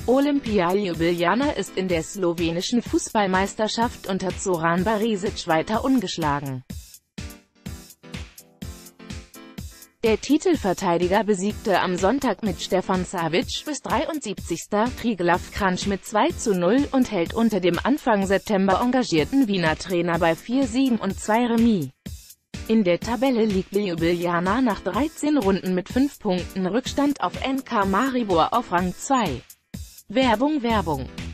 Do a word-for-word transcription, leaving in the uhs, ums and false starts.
Olimpija Ljubljana ist in der slowenischen Fußballmeisterschaft unter Zoran Barišić weiter ungeschlagen. Der Titelverteidiger besiegte am Sonntag mit Stefan Savic bis dreiundsiebzigsten Triglav Kranj mit zwei zu null und hält unter dem Anfang September engagierten Wiener Trainer bei vier Siegen und zwei Remis. In der Tabelle liegt Ljubljana nach dreizehn Runden mit fünf Punkten Rückstand auf N K Maribor auf Rang zwei. Werbung Werbung